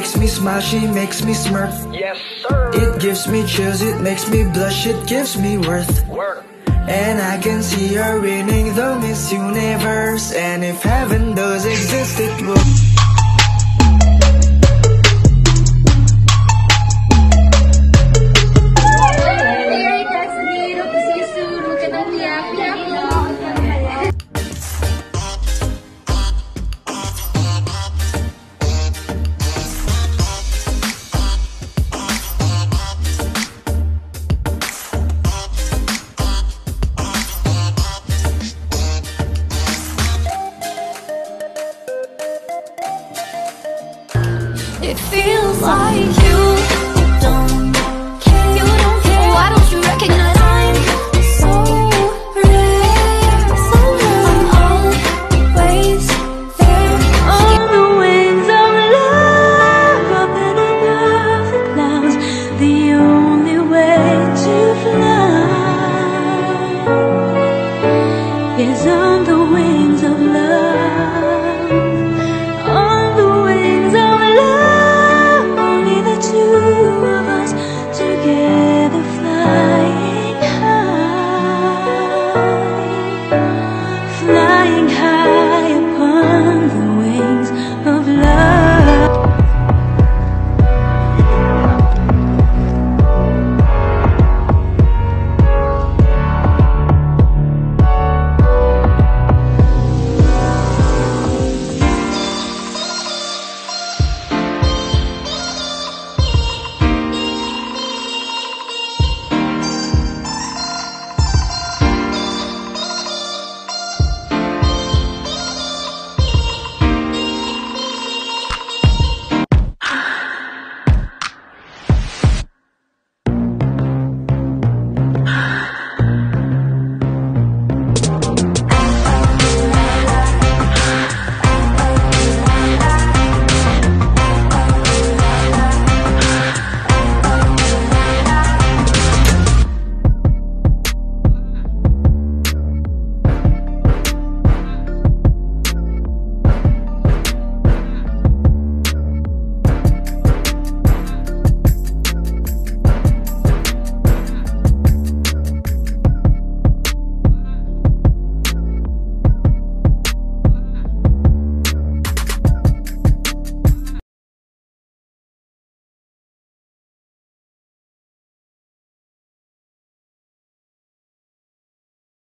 makes me smile, she makes me smirk. Yes, sir. It gives me chills, it makes me blush, it gives me worth. Work. And I can see her winning the Miss Universe. And if heaven does exist, it will